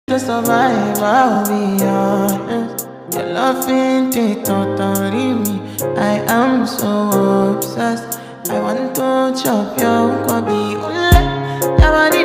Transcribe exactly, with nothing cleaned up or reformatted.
to survive, I'll be honest. Your love ain't it, totally me. I am so obsessed. I want to chop your kwabi.